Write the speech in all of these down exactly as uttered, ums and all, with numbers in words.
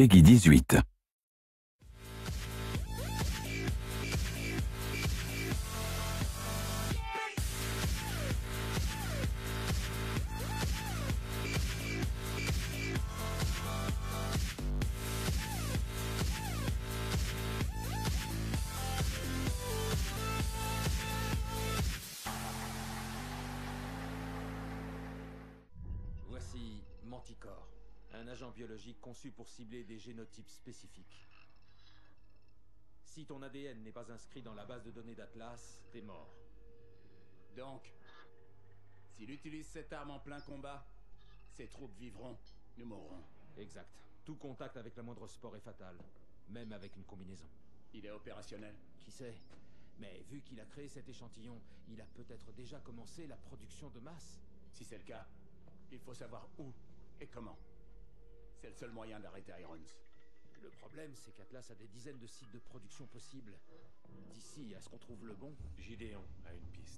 Peggy dix-huit. Voici Manticore, un agent biologique conçu pour cibler des génotypes spécifiques. Si ton A D N n'est pas inscrit dans la base de données d'Atlas, t'es mort. Donc, s'il utilise cette arme en plein combat, ses troupes vivront, nous mourrons. Exact. Tout contact avec la moindre spore est fatal, même avec une combinaison. Il est opérationnel? Qui sait? Mais vu qu'il a créé cet échantillon, il a peut-être déjà commencé la production de masse. Si c'est le cas, il faut savoir où et comment. C'est le seul moyen d'arrêter Irons. Le problème, c'est qu'Atlas a des dizaines de sites de production possibles. D'ici à ce qu'on trouve le bon... Gideon a une piste.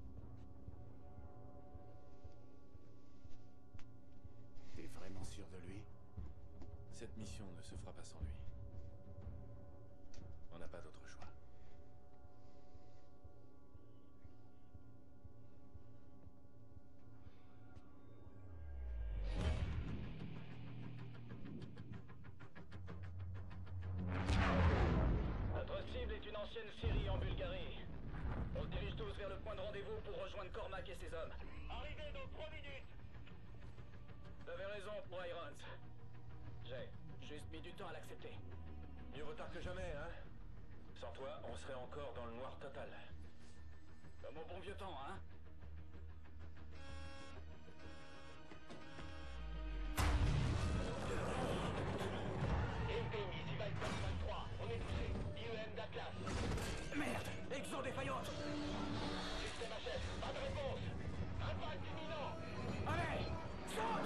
T'es vraiment sûr de lui? Cette mission ne se fera pas sans lui. On n'a pas d'autre choix. Notre cible est une ancienne Syrie en Bulgarie. On se dirige tous vers le point de rendez-vous pour rejoindre Cormac et ses hommes. Arrivez dans trois minutes. T'avais raison pour Irons. J'ai juste mis du temps à l'accepter. Mieux vaut tard que jamais, hein? Sans toi, on serait encore dans le noir total. Comme au bon vieux temps, hein? Épine, ici Viper vingt-trois. On est touché. I E M d'Atlas. Merde! Exo défaillante! Système H F. Pas de réponse. Impact imminent. Allez! Saute!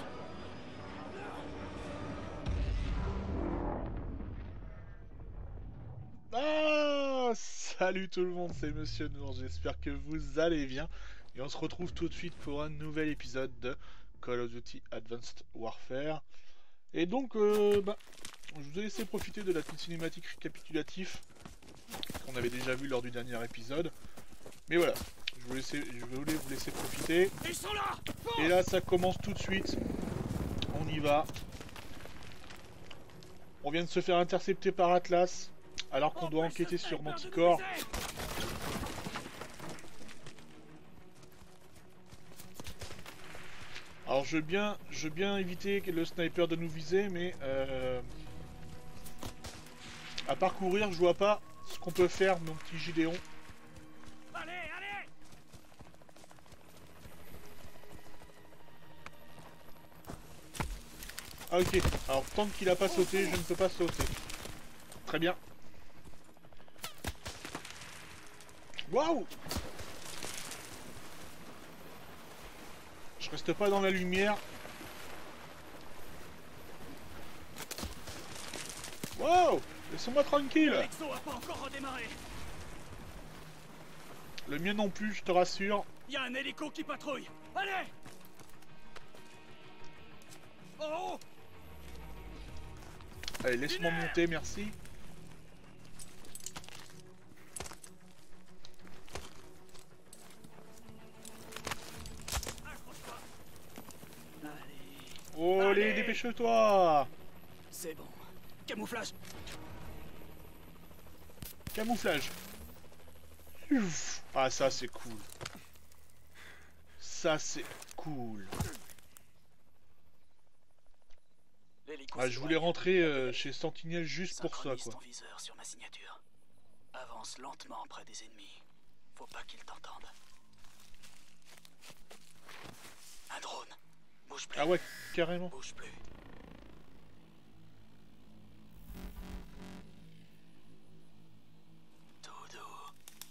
Ah, salut tout le monde, c'est Monsieur Nour, j'espère que vous allez bien. Et on se retrouve tout de suite pour un nouvel épisode de Call of Duty Advanced Warfare. Et donc, euh, bah, je vous ai laissé profiter de la petite cinématique récapitulative qu'on avait déjà vu lors du dernier épisode. Mais voilà, je, vous laisser, je voulais vous laisser profiter. Ils sont là! Et là, ça commence tout de suite. On y va. On vient de se faire intercepter par Atlas, alors qu'on doit enquêter sur Manticore. Alors je veux bien, je veux bien éviter le sniper de nous viser, mais euh, à parcourir, je vois pas ce qu'on peut faire, mon petit Gideon. Allez, allez! Ah ok, alors tant qu'il a pas sauté, je ne peux pas sauter. Très bien. Waouh! Je reste pas dans la lumière. Waouh! Laissez-moi tranquille! L'exo a pas encore redémarré! Le mien non plus, je te rassure. Il y a un hélico qui patrouille! Allez! Oh! Allez, laisse-moi monter, merci. Oh, allez, dépêche-toi! C'est bon. Camouflage! Camouflage. Ouf. Ah, ça c'est cool. Ça c'est cool. Ah, je voulais rentrer euh, chez Sentinelle juste pour ça, quoi. Ton viseur sur ma signature. Avance lentement près des ennemis. Faut pas qu'ils t'entendent. Un drone. Bouge plus. Ah ouais, carrément. Bouge plus. Tout doux.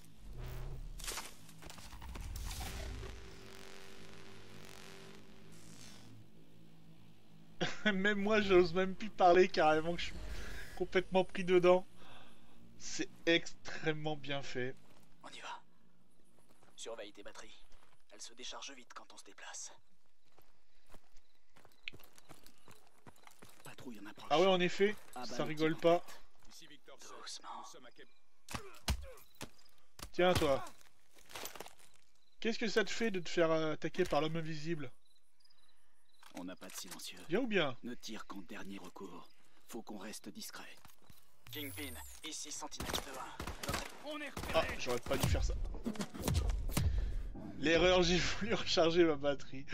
Même moi, j'ose même plus parler carrément, que je suis complètement pris dedans. C'est extrêmement bien fait. On y va. Surveille tes batteries. Elles se déchargent vite quand on se déplace. patrouille en approche. Ah ouais, en effet, Ah bah, ça le rigole petit pas. bandit. Ici Victor sept. Doucement. Nous sommes à Québec. Tiens, toi. Qu'est-ce que ça te fait de te faire euh, attaquer par l'homme invisible? On n'a pas de silencieux. Bien ou bien? Ne tire qu'en dernier recours. Faut qu'on reste discret. Kingpin, ici Sentinelle deux un. Notre... On est Ah, repéré. j'aurais pas dû faire ça. L'erreur, j'ai voulu recharger ma batterie.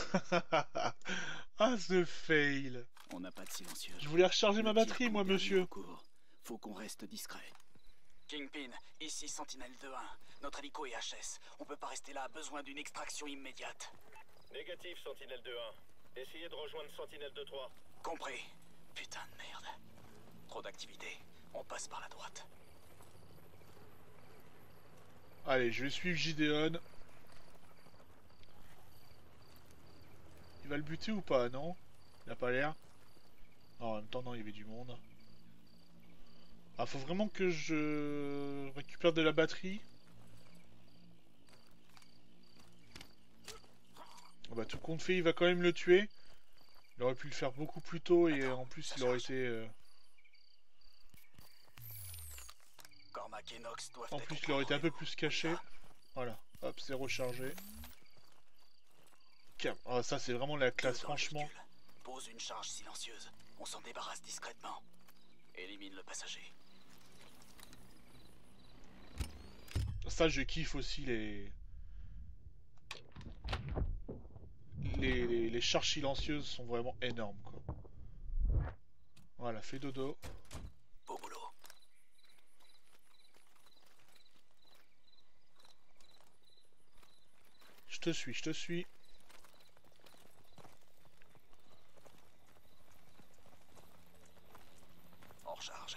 Ah, ce fail. On n'a pas de silencieux. Je voulais recharger ma Ne tire batterie, qu'en moi, dernier monsieur. recours. Faut qu'on reste discret. Kingpin, ici Sentinelle deux un. Notre hélico est H S. On peut pas rester là, besoin d'une extraction immédiate. Négatif, Sentinelle deux un. Essayez de rejoindre Sentinelle deux trois. Compris. Putain de merde. Trop d'activité. On passe par la droite. Allez, je vais suivre Gideon. Il va le buter ou pas, non? Il a pas l'air. Non, en même temps, non, il y avait du monde. Ah, faut vraiment que je récupère de la batterie. Ah bah, tout compte fait, il va quand même le tuer. Il aurait pu le faire beaucoup plus tôt et en plus, il aurait été... euh, Cormac et Nox doivent En être plus, au il aurait été un peu rendez-vous. plus On y caché. va. Voilà, hop, c'est rechargé. Car- Ah, ça, c'est vraiment la classe, Deux dans le franchement. véhicule. Pose une charge silencieuse. On s'en débarrasse discrètement. Élimine le passager. Ça, je kiffe aussi les... Les, les, les charges silencieuses sont vraiment énormes, quoi. Voilà, fais dodo. Beau boulot. Je te suis, je te suis. On recharge.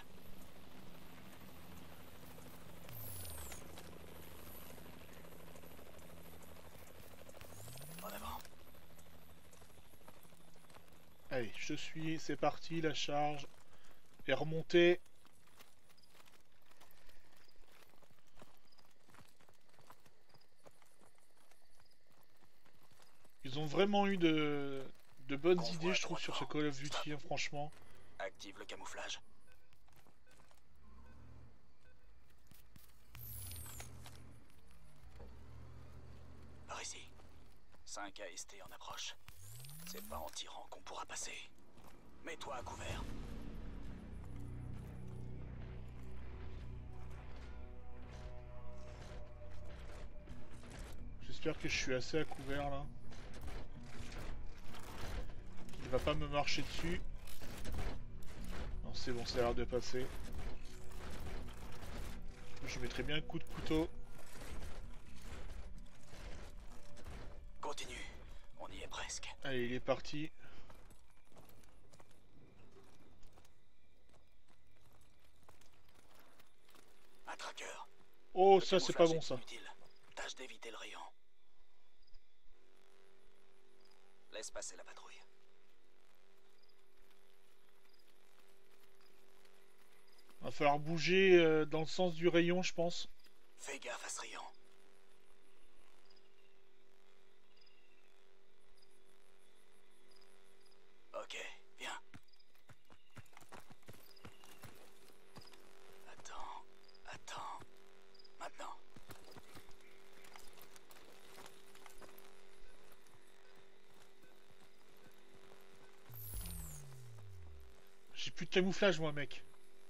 En avant. Allez, je te suis, c'est parti, la charge est remontée. Ils ont vraiment eu de, de bonnes Convoi idées, je à trouve, sur ce droite. Call of Duty, hein, franchement. Active le camouflage. Par ici. cinq A S T en approche. C'est pas en tirant qu'on pourra passer. Mets-toi à couvert. J'espère que je suis assez à couvert, là. Il va pas me marcher dessus. Non, c'est bon, ça a l'air de passer. Je mettrai bien un coup de couteau. Continue. On y est presque. Allez, il est parti. Un tracker. Oh, Le ça, c'est pas camouflage bon, est ça. inutile. Tâche d'éviter le rayon. Laisse passer la patrouille. Va falloir bouger euh, dans le sens du rayon, je pense. Fais gaffe à ce rayon. Ok, viens. Attends, attends. Maintenant. J'ai plus de camouflage, moi, mec.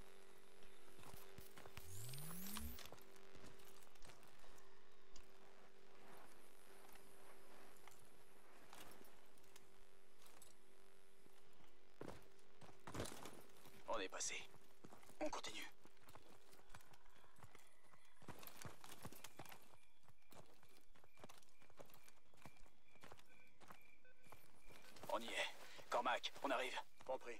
On est passé. On continue. On y est. Cormac, on arrive. Compris.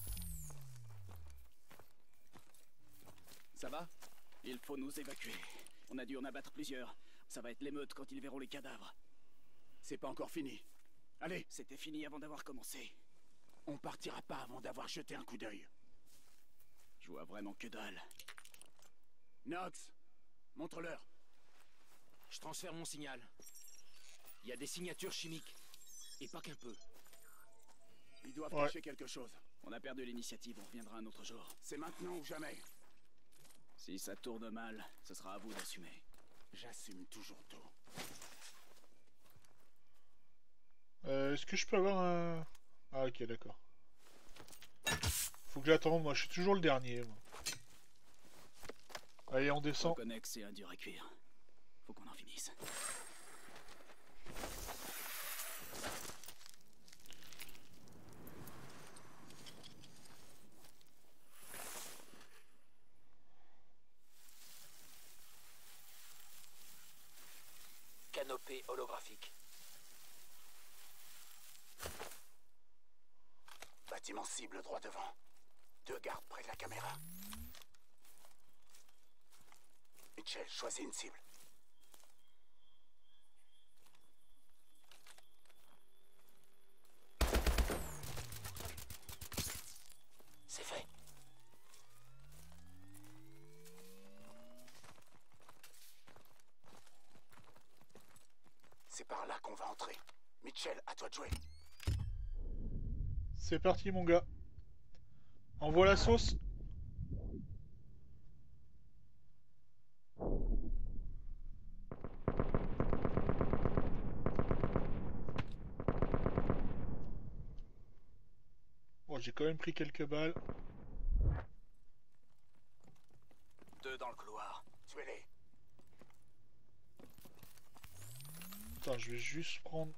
Ça va? Il faut nous évacuer. On a dû en abattre plusieurs. Ça va être l'émeute quand ils verront les cadavres. C'est pas encore fini. Allez, C'était fini avant d'avoir commencé. on partira pas avant d'avoir jeté un coup d'œil. Je vois vraiment que dalle. Nox, montre-leur. Je transfère mon signal. Il y a des signatures chimiques. Et pas qu'un peu. Ils doivent Ouais. cacher quelque chose. On a perdu l'initiative, on reviendra un autre jour. C'est maintenant ou jamais. Si ça tourne mal, ce sera à vous d'assumer. J'assume toujours tout. Euh, Est-ce que je peux avoir un... Ah ok, d'accord. Faut que j'attende, moi je suis toujours le dernier. Moi. Allez, on On descend. connaît que c'est un dur à cuire. Faut qu'on en finisse. Canopée holographique. Bâtiment cible droit devant. Deux gardes près de la caméra. Mitchell, choisis une cible. C'est fait. C'est par là qu'on va entrer. Mitchell, à toi de jouer. C'est parti mon gars. Envoie la sauce. Bon, j'ai quand même pris quelques balles. Deux dans le couloir. Tuez-les. Attends, je vais juste prendre...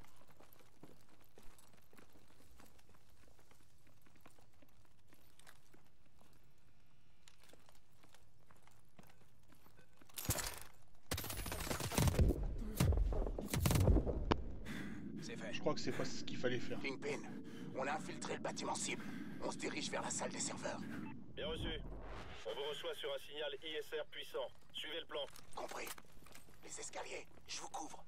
C'est fait. Je crois que c'est pas ce qu'il fallait faire. Kingpin, on a infiltré le bâtiment cible. On se dirige vers la salle des serveurs. Bien reçu. On vous reçoit sur un signal I S R puissant. Suivez le plan. Compris. Les escaliers, je vous couvre.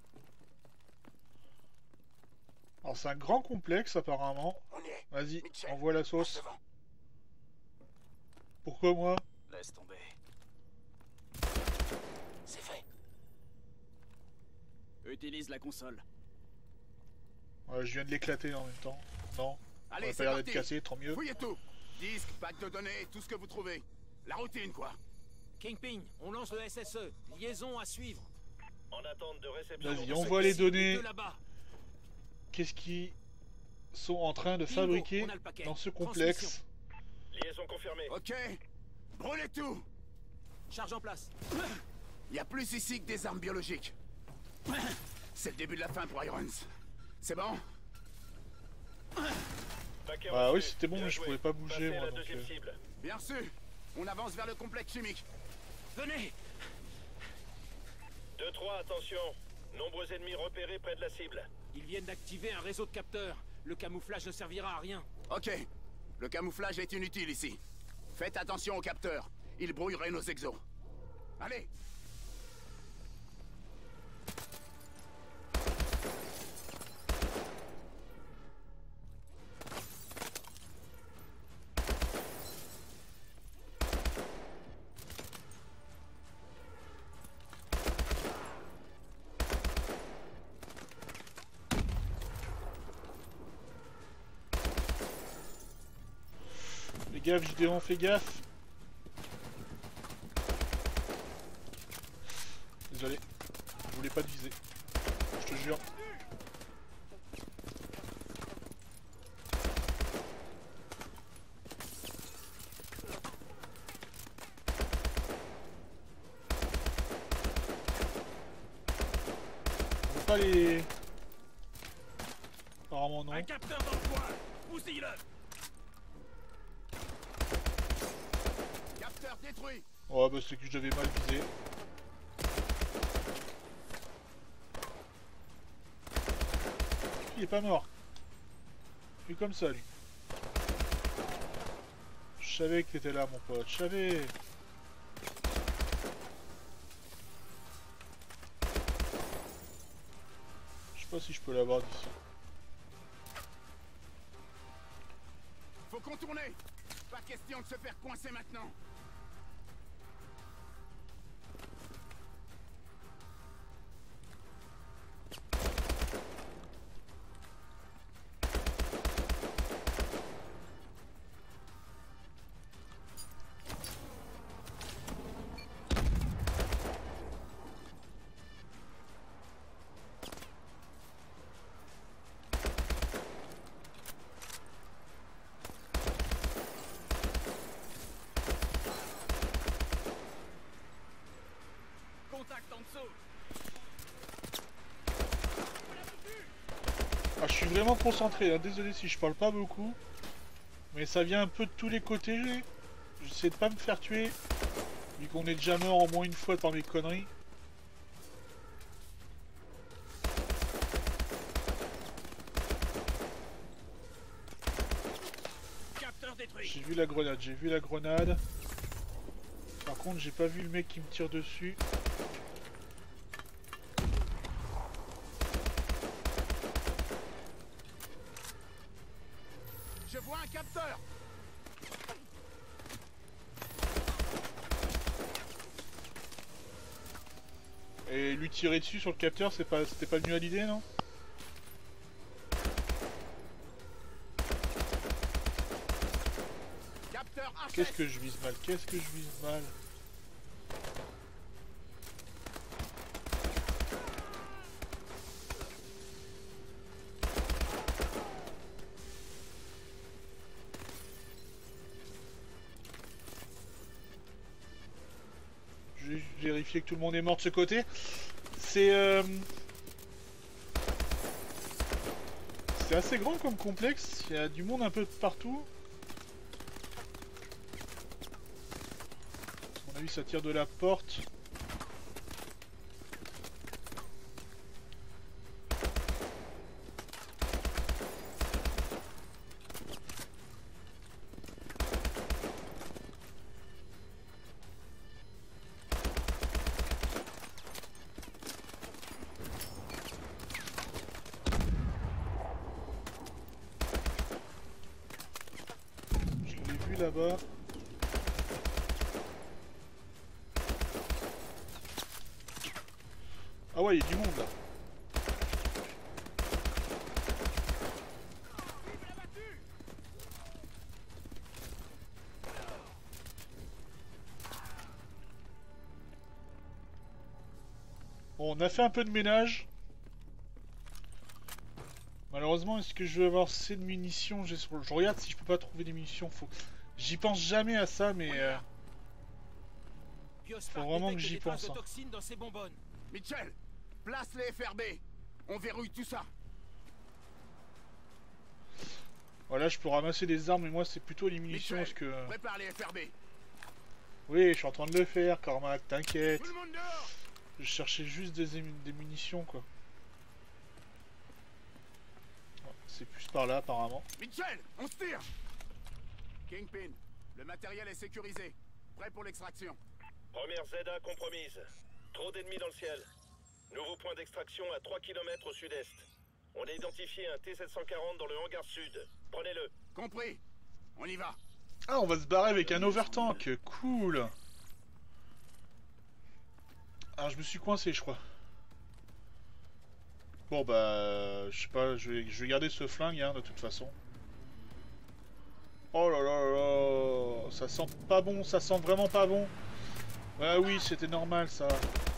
Alors c'est un grand complexe apparemment. On y est. Vas-y, Mitchell, envoie la passe sauce. devant. Pourquoi moi? Laisse tomber. C'est fait. Utilise la console. Ouais, je viens de l'éclater en même temps. Non, Allez, on a c'est pas l'air d'être parti. cassé, tant mieux. Fouillez tout. Disque, pack de données, tout ce que vous trouvez. La routine, quoi. Kingpin, on lance le S S E. Liaison à suivre. En attente de réception. Vas-y, de envoie les celui-ci. données. Deux là-bas. Qu'est-ce qu'ils sont en train de Bingo, fabriquer on a le paquet. dans ce complexe? Liaison confirmée. Ok. Brûlez tout. Charge en place. Il y a plus ici que des armes biologiques. C'est le début de la fin pour Irons. C'est bon? Paquet Ah oui, reçu. c'était bon, Bien mais je joué. pouvais pas bouger, Passez à moi, la donc, deuxième euh. cible. Bien reçu. On avance vers le complexe chimique. Venez. deux trois, attention. Nombreux ennemis repérés près de la cible. Ils viennent d'activer un réseau de capteurs. Le camouflage ne servira à rien. Ok. Le camouflage est inutile ici. Faites attention aux capteurs. Ils brouilleraient nos exos. Allez. Fais gaffe, Gideon, fais gaffe. Désolé, je voulais pas te viser. Je te jure. On veut pas les... Apparemment non. Un capteur dans le coin. Bousille-le. Capteur détruit. Ouais bah c'est que je devais mal viser. Il est pas mort. Il est comme ça lui. Je savais que t'étais là mon pote, je savais. Je sais pas si je peux l'avoir d'ici. Faut contourner. Pas question de se faire coincer maintenant. vraiment concentré, hein. Désolé si je parle pas beaucoup. Mais ça vient un peu de tous les côtés. J'essaie de pas me faire tuer. Vu qu'on est déjà mort au moins une fois par mes conneries. J'ai vu la grenade, j'ai vu la grenade. Par contre, j'ai pas vu le mec qui me tire dessus. Je vois un capteur. Et lui tirer dessus sur le capteur, c'est pas, c'était pas venu à l'idée, non? Qu'est-ce que je vise mal? Qu'est-ce que je vise mal? Je vais vérifier que tout le monde est mort de ce côté. C'est euh... c'est assez grand comme complexe. Il y a du monde un peu partout. À mon avis, ça tire de la porte. Je l'ai vu là-bas. Ah ouais, il y a du monde là. Bon, on a fait un peu de ménage. Malheureusement, est-ce que je vais avoir assez de munitions? Je regarde si je peux pas trouver des munitions. Faut... J'y pense jamais à ça, mais... Euh... Faut vraiment que j'y pense. Hein. Mitchell, place les F R B. On verrouille tout ça. Voilà, je peux ramasser des armes, mais moi c'est plutôt les munitions parce que... Prépare les F R B. Oui, je suis en train de le faire, Cormac, t'inquiète. Je cherchais juste des, des munitions, quoi. C'est plus par là, apparemment. Mitchell, on se tire. Kingpin, le matériel est sécurisé. Prêt pour l'extraction. Première Z A compromise. Trop d'ennemis dans le ciel. Nouveau point d'extraction à trois kilomètres au sud-est. On a identifié un T sept cent quarante dans le hangar sud. Prenez-le. Compris. On y va. Ah, on va se barrer avec un overtank. Cool. Ah, je me suis coincé, je crois. Bon, bah... Je sais pas, je vais, je vais garder ce flingue, hein, de toute façon. Oh là là là là. Ça sent pas bon, ça sent vraiment pas bon. Bah oui, c'était normal, ça.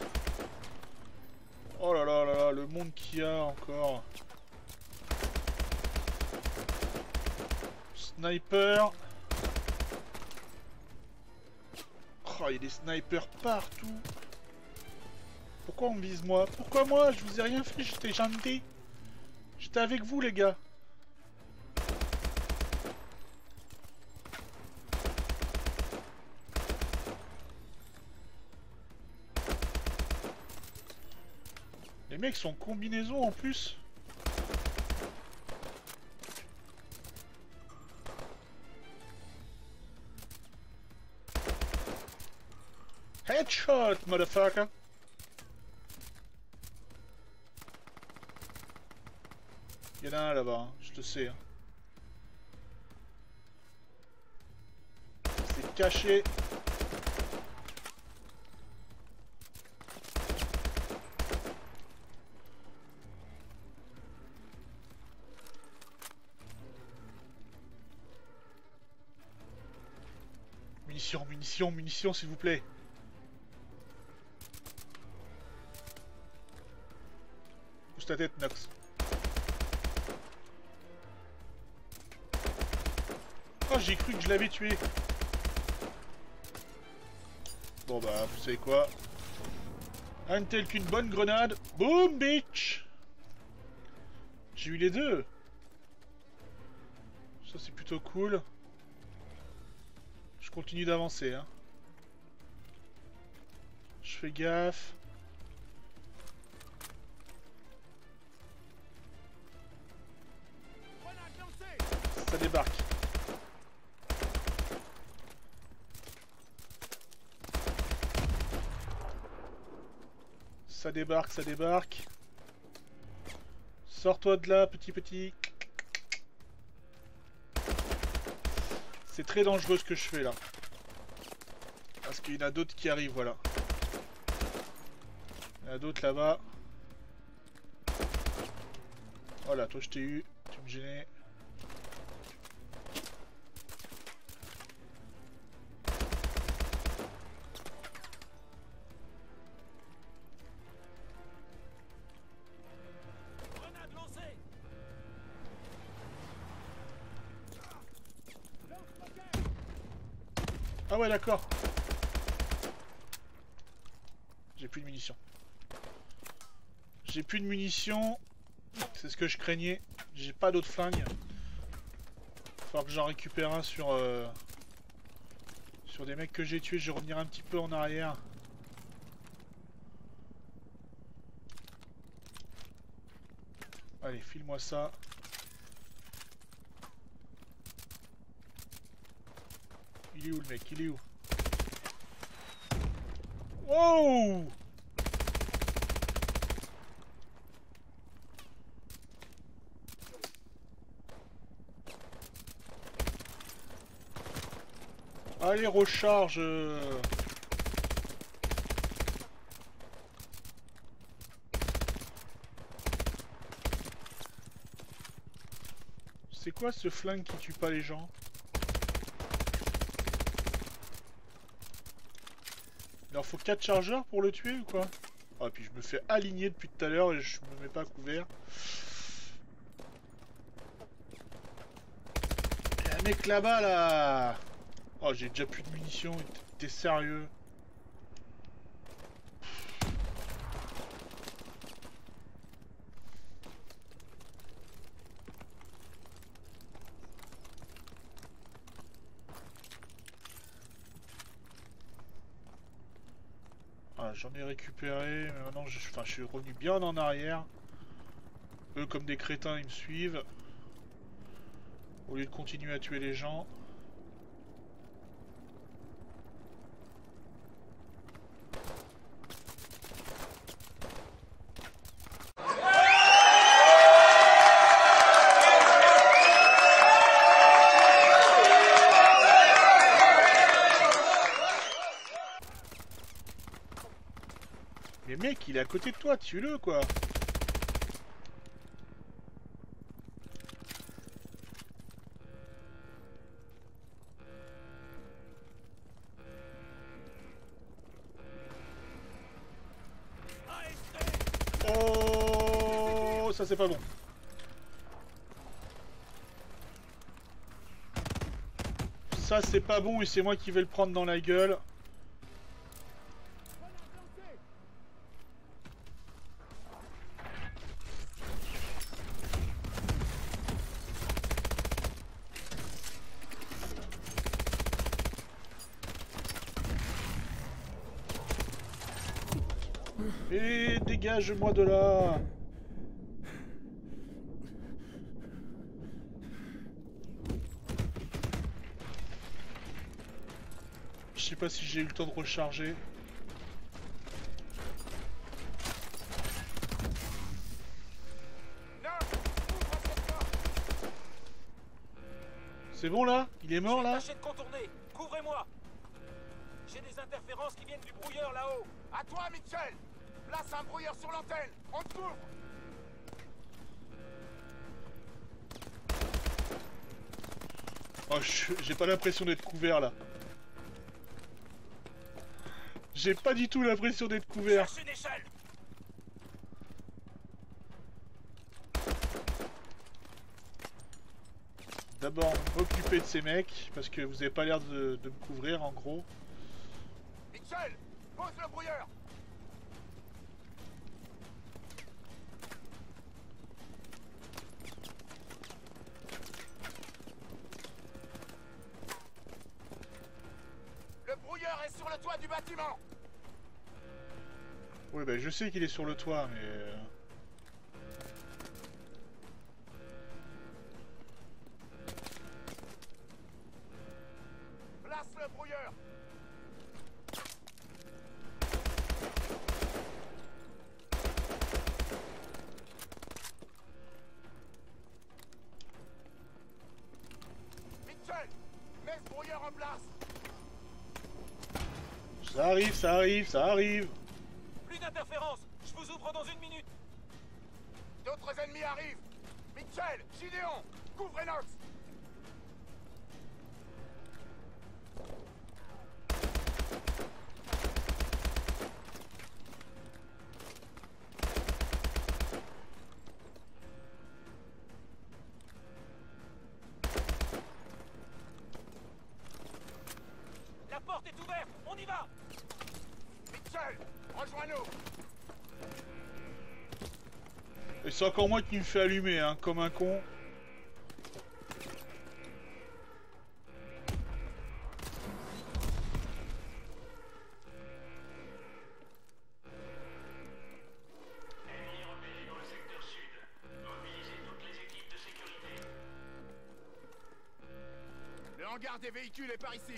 Oh là là là là, le monde qu'il y a encore. Sniper. Oh, il y a des snipers partout. Pourquoi on me vise moi? Pourquoi moi? Je vous ai rien fait, j'étais gentil. J'étais avec vous, les gars. Les mecs sont en combinaison en plus. Headshot, motherfucker. Il y en a un là-bas, hein, je te sais. Hein. C'est caché. Munitions, munitions, munitions, s'il vous plaît. Pousse ta tête, Nox. Oh, j'ai cru que je l'avais tué. Bon bah, vous savez quoi? Un tel qu'une bonne grenade. Boom, bitch. J'ai eu les deux. Ça c'est plutôt cool. Je continue d'avancer. Hein. Je fais gaffe. Ça débarque. Ça débarque, ça débarque. Sors-toi de là, petit petit. C'est très dangereux ce que je fais là. Parce qu'il y en a d'autres qui arrivent, voilà. Il y en a d'autres là-bas. Voilà, toi je t'ai eu. Tu me gênais. Ah ouais, d'accord. J'ai plus de munitions. J'ai plus de munitions. C'est ce que je craignais. J'ai pas d'autres flingues. Il va falloir que j'en récupère un sur... Euh, sur des mecs que j'ai tués. Je vais revenir un petit peu en arrière. Allez, file-moi ça. Il est où le mec? Il est où? Wow! Allez, recharge! C'est quoi ce flingue qui tue pas les gens? Il en faut quatre chargeurs pour le tuer ou quoi? Ah, puis je me fais aligner depuis tout à l'heure et je me mets pas à couvert. Il y a un mec là-bas là. Oh, j'ai déjà plus de munitions. T'es sérieux? J'en ai récupéré, mais maintenant je, enfin, je suis revenu bien en arrière. Eux comme des crétins ils me suivent. Au lieu de continuer à tuer les gens. Mais mec, il est à côté de toi, tue-le quoi. Oh, ça c'est pas bon. Ça c'est pas bon et c'est moi qui vais le prendre dans la gueule. Et dégage-moi de là. Je sais pas si j'ai eu le temps de recharger. C'est bon là? Il est mort là? Tâchez de contourner. Couvrez-moi. J'ai des interférences qui viennent du brouilleur là-haut. À toi, Mitchell! Place un brouilleur sur l'antenne! On te couvre! Oh, j'ai pas l'impression d'être couvert là. J'ai pas du tout l'impression d'être couvert. Cherche une échelle. D'abord, m'occuper de ces mecs, parce que vous avez pas l'air de, de me couvrir en gros. Mitchell! Pose le brouilleur! Reste sur le toit du bâtiment. Ouais, bah je sais qu'il est sur le toit, mais... euh, Place le brouilleur. Mitchell, mets ce brouilleur en place. Ça arrive, ça arrive, ça arrive. Plus d'interférence. Je vous ouvre dans une minute. D'autres ennemis arrivent. Mitchell, Gideon, couvre Enox. La porte est ouverte. On y va. Mitchell, rejoins-nous. Et c'est encore moi qui me fais allumer, hein, comme un con. Le hangar des véhicules est par ici.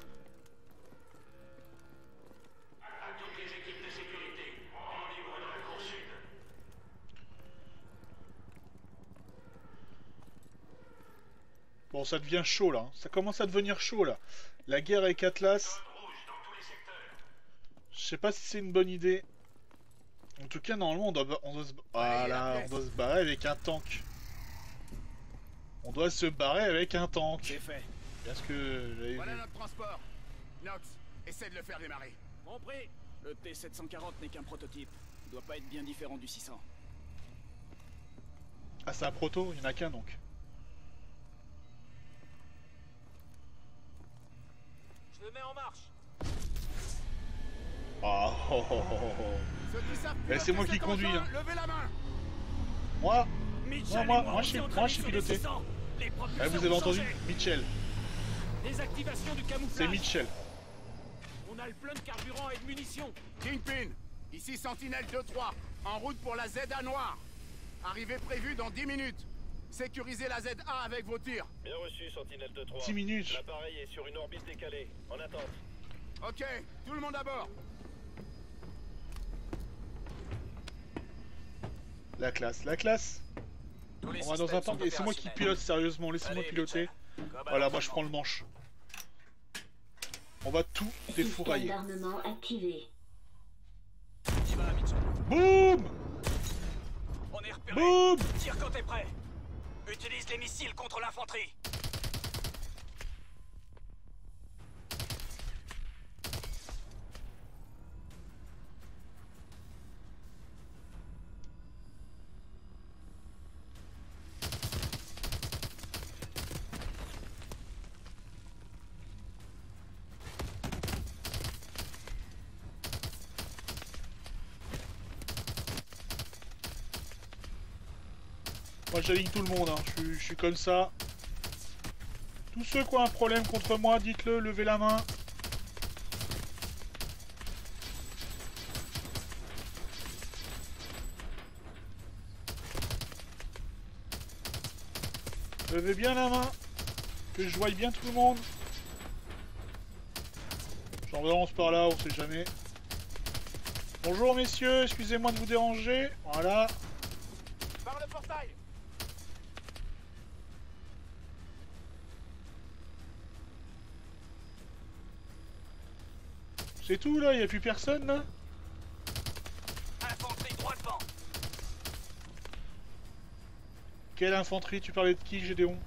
Bon, ça devient chaud là. Ça commence à devenir chaud là. La guerre avec Atlas. Je sais pas si c'est une bonne idée. En tout cas, normalement, on doit, on doit se, voilà, on doit se barrer avec un tank. On doit se barrer avec un tank. C'est fait. Parce que j'avais Voilà vu. notre transport. Nox, essaie de le faire démarrer. Compris. Le T sept cent quarante n'est qu'un prototype. Il doit pas être bien différent du six cents. Ah, c'est un proto, il n'y en a qu'un donc. Je le mets en marche. Ah, oh, oh, oh, oh. Ceux qui savent Mais c'est moi qui conduis, hein. Levez la main. Moi, Mitchell moi, et moi, on je sais- est en moi, je sais train de piloter. sur les ah, propulseurs vous avez ont entendu changé. Mitchell. Désactivation du camouflage. C'est Mitchell. On a le plein de carburant et de munitions. Kingpin, ici Sentinelle deux trois, en route pour la Z A noire. Arrivée prévue dans dix minutes. Sécurisez la Z A avec vos tirs. Bien reçu, Sentinelle deux trois. dix minutes. L'appareil est sur une orbite décalée. En attente. Ok, tout le monde à bord. La classe, la classe. Tous les On va dans un systèmes tank sont et c'est moi qui opérationnels. pilote sérieusement. Laissez-moi Allez, piloter. Mitchell. Comme à Voilà, moi je prends l'entraînement. le manche. On va tout Système défourailler. d'armement activé. On y va, Mitchell. Boum! On est repéré. Boum! Tire quand t'es prêt. Utilise les missiles contre l'infanterie. Moi j'aligne tout le monde, hein. je, suis- je suis comme ça. Tous ceux qui ont un problème contre moi, dites-le, levez la main. Levez bien la main, que je voie bien tout le monde. J'en relance par là, on sait jamais. Bonjour messieurs, excusez-moi de vous déranger. Voilà. Par le portail. C'est tout là, y a plus personne là? Infanterie droit devant. Quelle infanterie? Tu parlais de qui, Gédéon?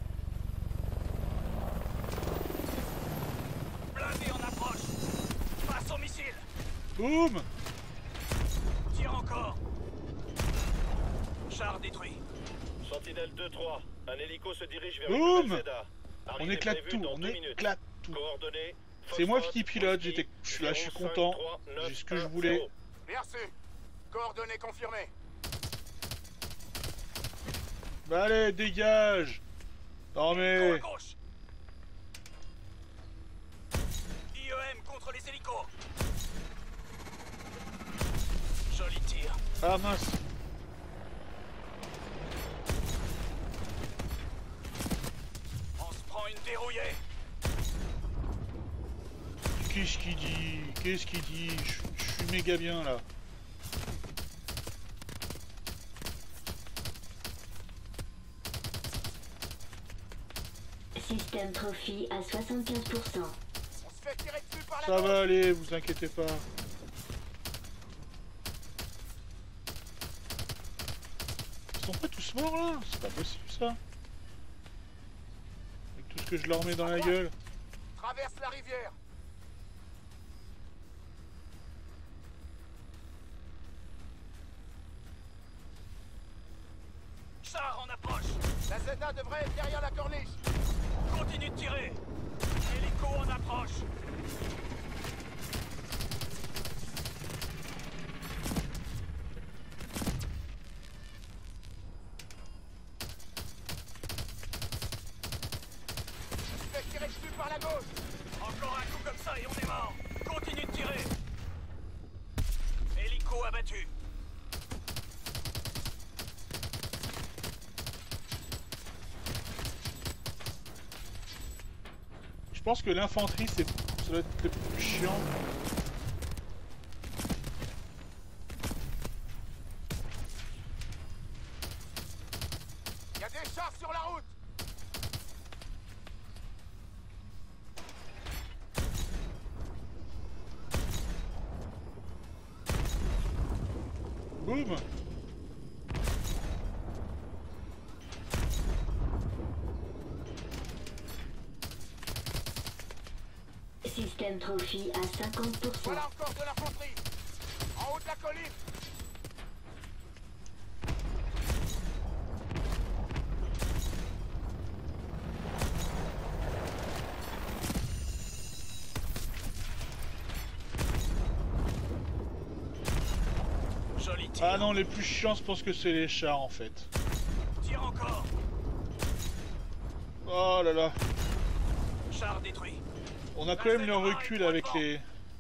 Blindé en approche. Passe au missile. Boum! Tire encore. Char détruit. Sentinelle deux trois. Un hélico se dirige vers Boum! une nouvelle Z A. On Arrivée éclate prévue tout, dans on deux minutes. éclate tout. Coordonnées. C'est moi Foxtrot, qui pilote, Whiskey, j'étais, je suis là, je suis zéro cinq content. trois neuf J'ai ce que je un voulais. zéro. Bien reçu. Coordonnées confirmées. Bah allez, dégage! Non Go à mais... gauche. I E M contre contre les hélicos. Joli tir. Ah mince. On se prend une dérouillée. Qu'est-ce qu'il dit? Qu'est-ce qu'il dit? Je je suis méga bien là. Système trophy à soixante-quinze pour cent. On se fait tirer dessus par la Ça gauche. va aller, vous inquiétez pas. Ils sont pas tous morts là? C'est pas possible ça. Avec tout ce que je leur mets dans la gueule. Traverse la rivière. Char en approche. La Z A devrait être derrière la corniche. Continue de tirer. Hélico en approche. On se fait tirer dessus par la gauche. Encore un coup comme ça et on est mort. Continue de tirer. Hélico abattu. Je pense que l'infanterie c'est ça doit être le plus chiant. Il y a des chars sur la route. Boum. Système trophy à cinquante pour cent. Voilà encore de l'infanterie. En haut de la colline. Joli tir. Ah non, les plus chiants je pense que c'est les chars en fait. Tire encore. Oh là là. Char détruit. On a quand même le recul avec les...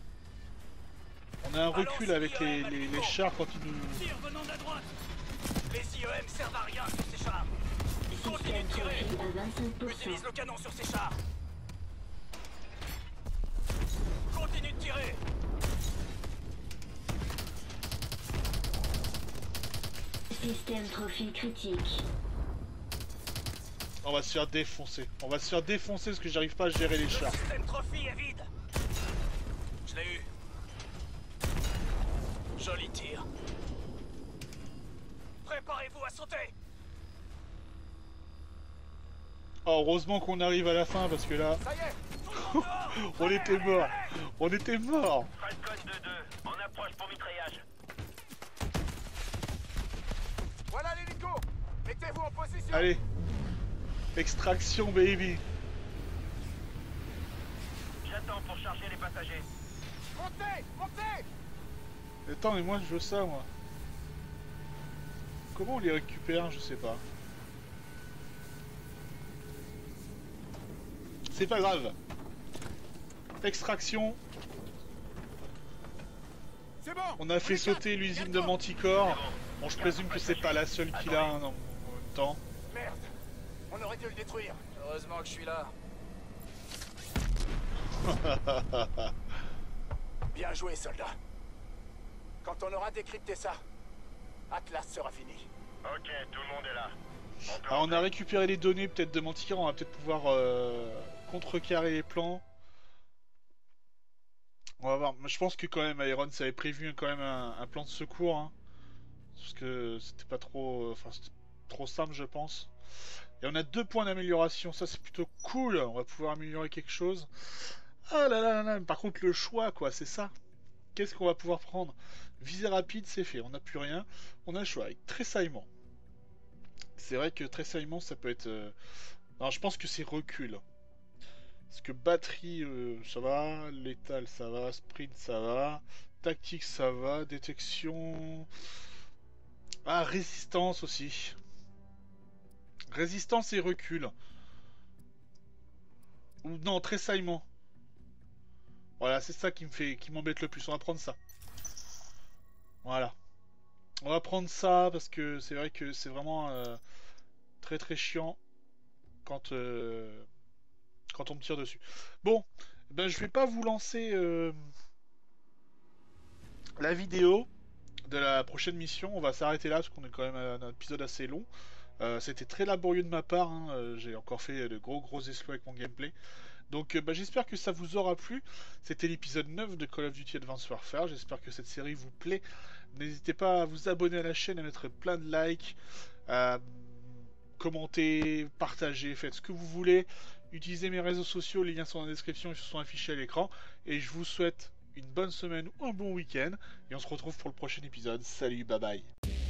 On a un recul avec les, les, les chars quand ils nous... Tire venant de la droite. Les I E M servent à rien sur ces chars. Continue Système de tirer. trophy à vingt-cinq pour cent. Utilise le canon sur ces chars. Continue de tirer. Système trophy critique. On va se faire défoncer. On va se faire défoncer parce que j'arrive pas à gérer les Le chars. système trophy est vide. Je l'ai eu. Joli tir. Préparez-vous à sauter. Oh, heureusement qu'on arrive à la fin parce que là... Ça y est. Tout le monde dehors. On était morts. On était morts. Falcon deux deux, en approche pour mitraillage. Voilà l'hélico. Mettez-vous en position. Allez. Extraction, baby. J'attends pour charger les passagers. Montez, montez. Attends, mais moi je veux ça, moi. Comment on les récupère? Je sais pas. C'est pas grave. Extraction. C'est bon. On a fait les quatre, sauter l'usine de bientôt. Manticore. Bon, je présume que c'est pas la seule qu'il a hein, en même temps. Merde. On aurait dû le détruire. Heureusement que je suis là. Bien joué, soldat. Quand on aura décrypté ça, Atlas sera fini. Ok, tout le monde est là. On peut Ah, on a rentrer. récupéré les données peut-être de Manticore, on va peut-être pouvoir euh, contrecarrer les plans. On va voir. Je pense que quand même Iron ça avait prévu quand même un, un plan de secours. Hein, parce que c'était pas trop. Enfin, c'était trop simple, je pense. Et on a deux points d'amélioration, ça c'est plutôt cool. On va pouvoir améliorer quelque chose. Ah là là là là. Par contre, le choix, quoi, c'est ça. Qu'est-ce qu'on va pouvoir prendre? Visée rapide, c'est fait, on n'a plus rien. On a le choix avec tressaillement. C'est vrai que tressaillement, ça peut être... Euh... Non, je pense que c'est recul. Parce que batterie, euh, ça va. Létal, ça va. Sprint, ça va. Tactique, ça va. Détection... Ah, résistance aussi. Résistance et recul. Ou non, tressaillement. Voilà, c'est ça qui me fait, qui m'embête le plus. On va prendre ça. Voilà. On va prendre ça parce que c'est vrai que c'est vraiment euh, très très chiant quand euh, quand on me tire dessus. Bon, ben je vais pas vous lancer euh, la vidéo de la prochaine mission. On va s'arrêter là parce qu'on est quand même à un épisode assez long. Euh, C'était très laborieux de ma part. Hein. Euh, J'ai encore fait de gros gros exploits avec mon gameplay. Donc euh, bah, j'espère que ça vous aura plu. C'était l'épisode neuf de Call of Duty Advanced Warfare. J'espère que cette série vous plaît. N'hésitez pas à vous abonner à la chaîne, à mettre plein de likes, à commenter, partager, faites ce que vous voulez. Utilisez mes réseaux sociaux, les liens sont dans la description, ils se sont affichés à l'écran. Et je vous souhaite une bonne semaine ou un bon week-end. Et on se retrouve pour le prochain épisode. Salut, bye bye.